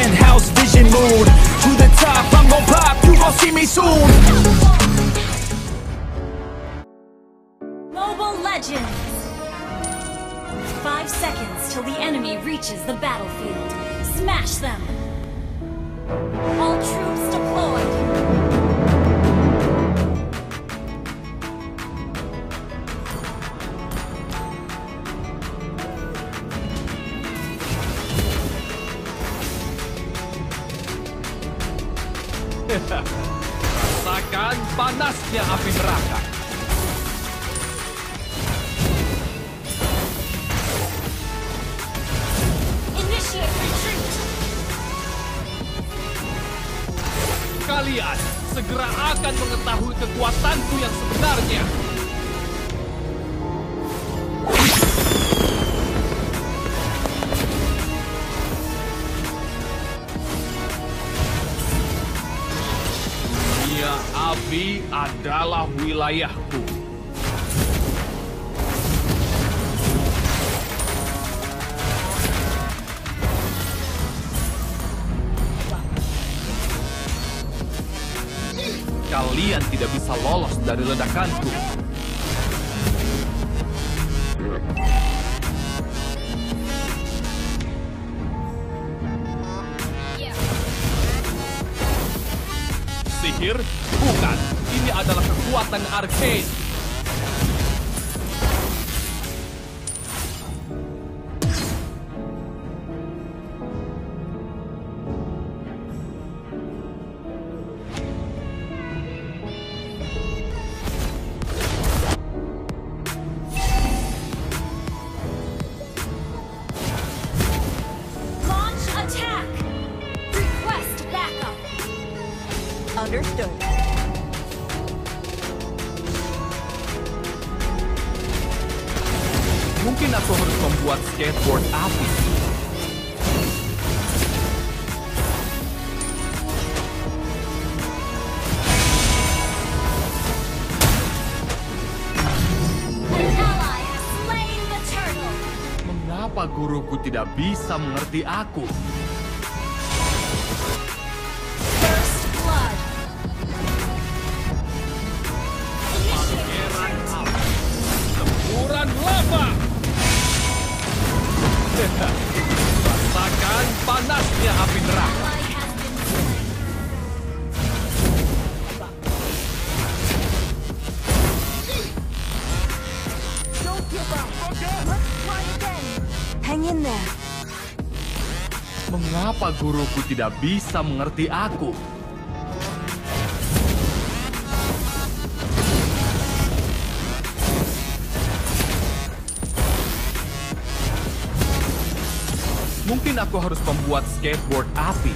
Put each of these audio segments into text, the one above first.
penthouse vision mood. To the top, I'm gon' pop, you gon' see me soon. Mobile Legends! 5 seconds till the enemy reaches the battlefield. Smash them! All troops deployed! Rasakan panasnya api neraka. Initiate retreat! Kalian segera akan mengetahui kekuatanku yang sebenarnya. Dunia api adalah wilayahku. Kalian tidak bisa lolos dari ledakanku. Sihir? Bukan. Ini adalah kekuatan arcane. Launch attack! Request backup! Understood. Mungkin aku harus membuat skateboard api. An ally has slain the turtle! Mengapa guruku tidak bisa mengerti aku? First blood! Initiate Pangeran retreat! api. Semburan lava. Rasakan panasnya api neraka. Ally has been slain. Don't give up. Let's try again. Hang in there. Mengapa guruku tidak bisa mengerti aku? Mungkin aku harus membuat skateboard api.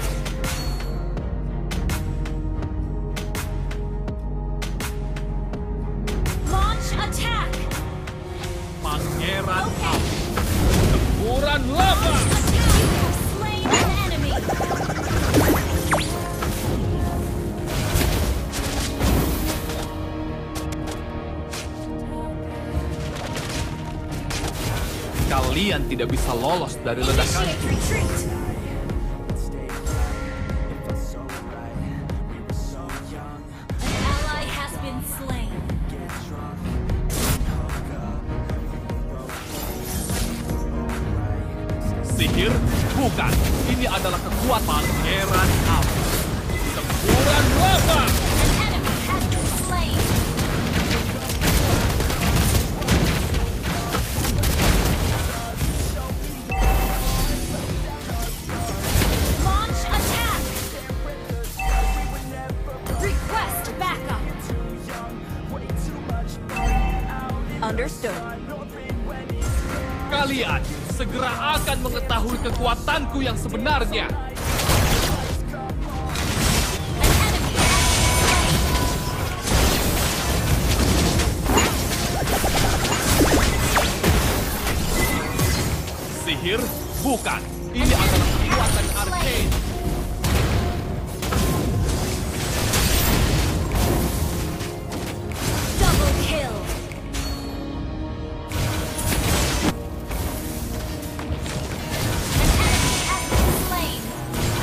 Launch attack! Pangeran Okay. api. Semburan lava. You have slain an enemy! Kalian tidak bisa lolos dari Initiate ledakanku. retreat! An ally has been slain. Sihir? Bukan. Ini adalah kekuatan Pangeran api. Semburan lava. An enemy has been slain. Launch attack! Request backup! Understood. Kalian segera akan mengetahui kekuatanku yang sebenarnya. An enemy has been slain. Sihir? Bukan. Ini adalah kekuatan arcane. Double kill! An enemy has been slain.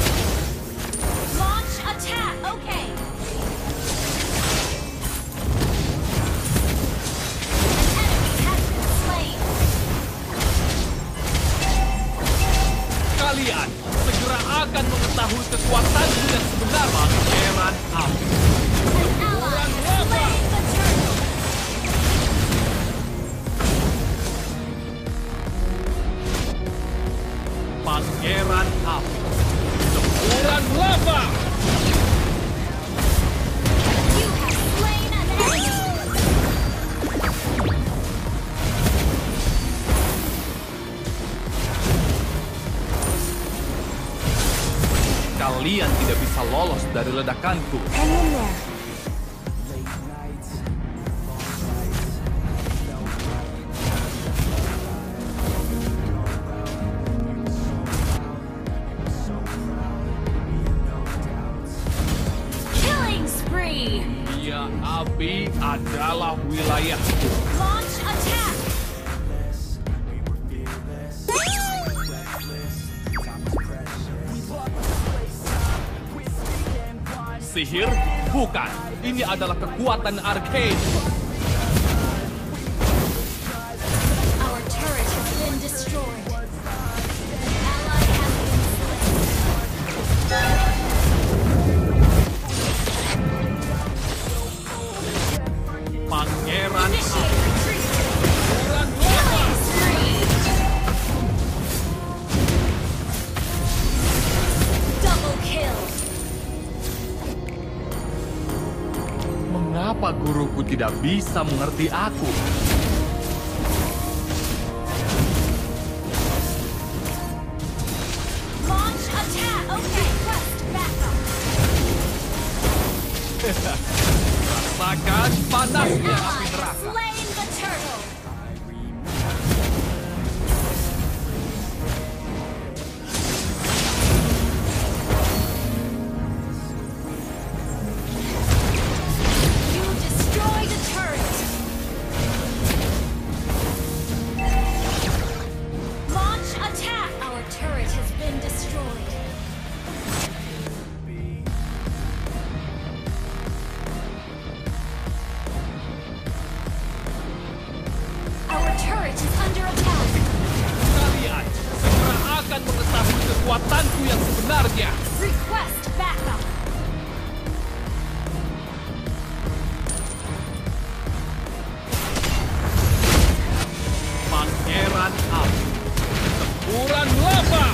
akan mengetahui kekuatanku yang sebenarnya. Pangeran Api. An ally has slain the turtle. Pangeran Api. Semburan lava. You have slain an enemy. Kalian tidak bisa lolos dari ledakanku. Hang in there. Killing spree. Dunia api adalah wilayahku. Launch attack. Sihir? Bukan. Ini adalah kekuatan arcane. Our turret has been destroyed. An ally has been slain. Pangeran Initiate retreat. Semburan lava. Killing spree. Double kill. Mengapa guruku tidak bisa mengerti aku? Launch attack. Okay, quest backup. Rasakan panasnya api Ally has neraka. slain the turtle. You destroyed a turret. Launch attack. Our turret has been destroyed. Our turret is under attack. Kalian segera akan mengetahui kekuatanku yang sebenarnya. Request backup. Pangeran api. Semburan lava.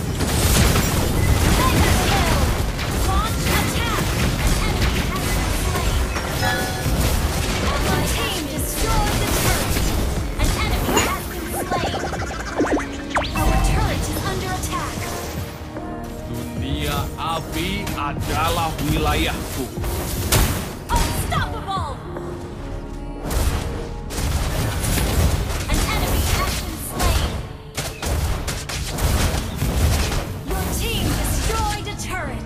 Mega kill. Launch attack. An enemy has been slain. Ally team destroyed the turret. An enemy has been slain. Our turret is under attack. Dunia api adalah wilayahku. Unstoppable. An enemy has been slain. Your team destroyed a turret.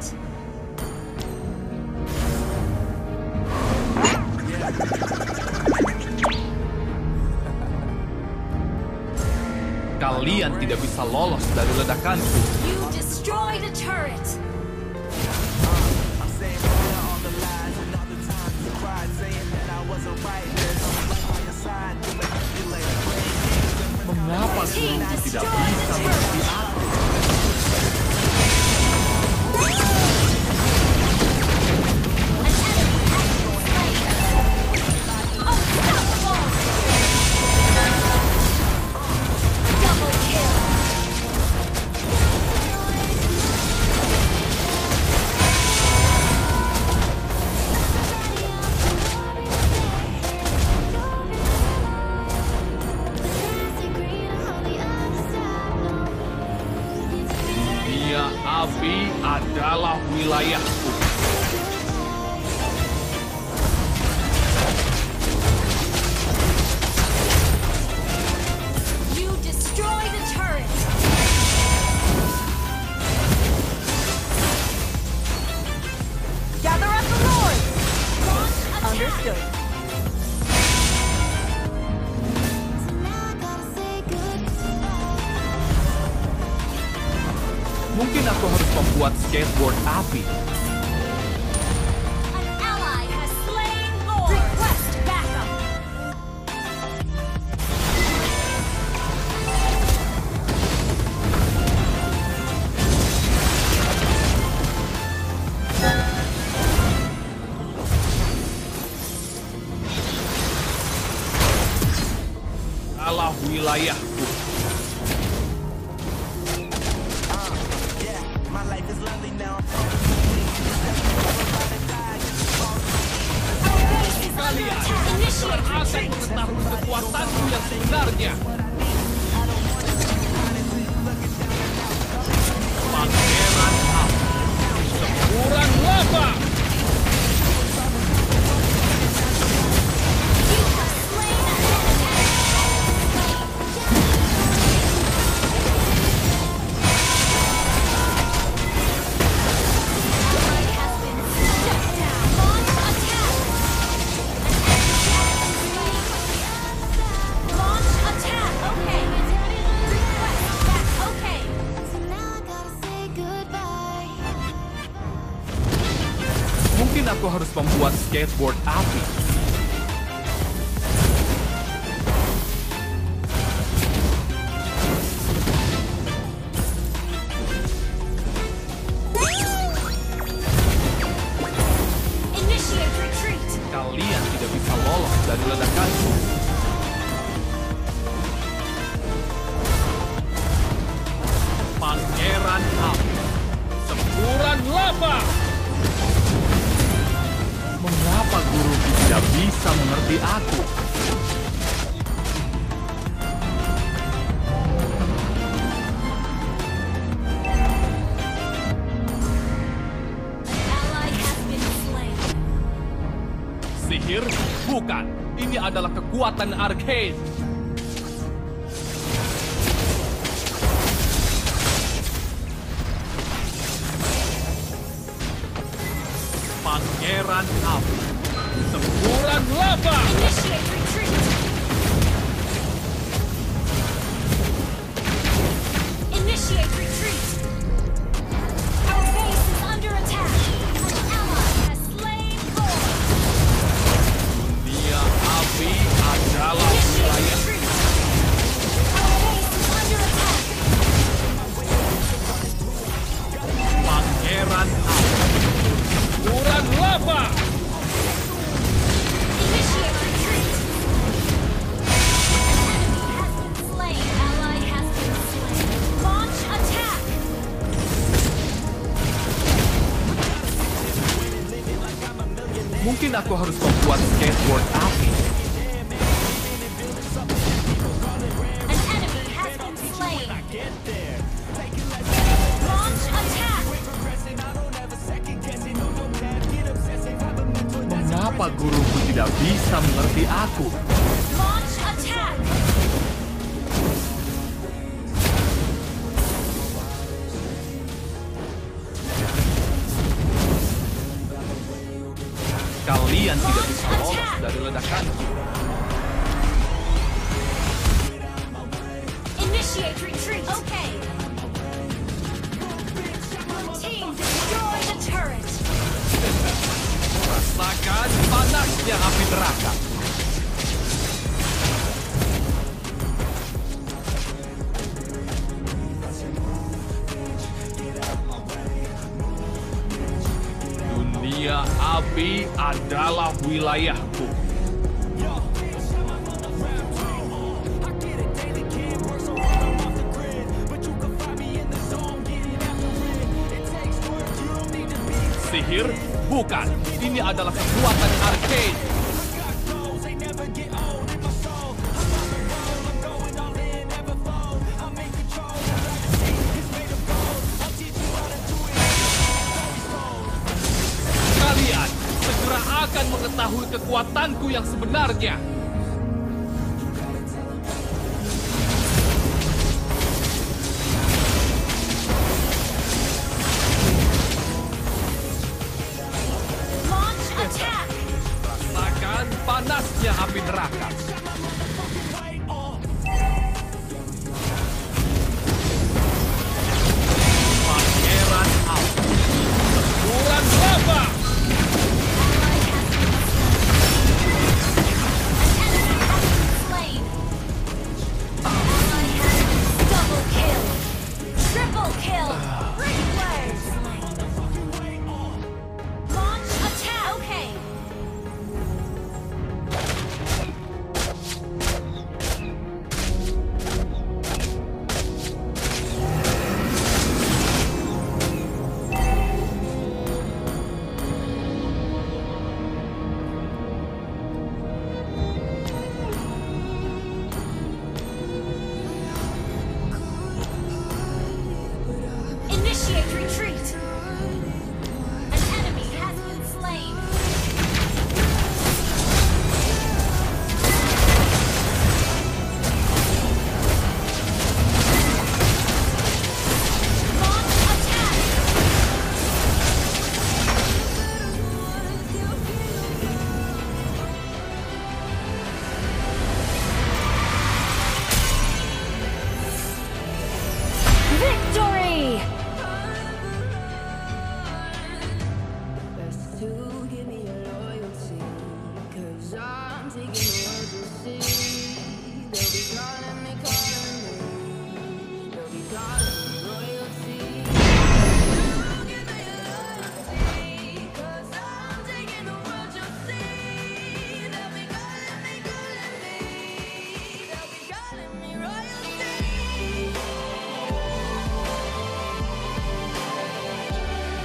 Kalian tidak bisa lolos dari ledakanku. You destroyed a turret. I'm saying all the lies and all the times I cried, saying that I wasn't right. There's no light on your side to manipulate. Mengapa Team guruku tidak destroyed bisa the mengerti turret. aku? An enemy has been slain. Unstoppable. Double kill. Dunia api adalah wilayahku. You destroyed a turret. Gather up the lords. Launch attack. Understood. Mungkin aku harus membuat skateboard api. An ally has slain Lord. Request backup. wilayahku. Yeah, my life is lovely now. Kalian akan mengetahui kekuatanku yang sebenarnya. Pangeran api, semburan lava. Mungkin aku harus membuat skateboard api. Initiate retreat. Kalian tidak bisa lolos dari ledakanku. Pangeran api, semburan lava. Mengapa guruku tidak bisa mengerti aku? Ally has been slain. Sihir? Bukan. Ini adalah kekuatan arcane. Pangeran api, semburan lava. Initiate retreat. Initiate retreat. Our base is under attack. An ally has slain Thor. Dunia api adalah Initiate wilayah. retreat. Our base is under attack. Pangeran api, semburan lava. Initiate retreat. Enemy has been slain. Ally has been slain. Launch attack. Mungkin aku harus membuat skateboard api. An enemy has been slain. Launch attack. Mengapa guruku tidak bisa mengerti aku? Launch attack. Kalian tidak bisa lolos dari ledakanku. Initiate retreat. Okay. Team destroy the turret. Rasakan panasnya api neraka. Dunia api adalah wilayahku. Sihir? Bukan. Ini adalah kekuatan arcane. Kalian segera akan mengetahui kekuatanku yang sebenarnya. Launch attack. Rasakan panasnya api neraka.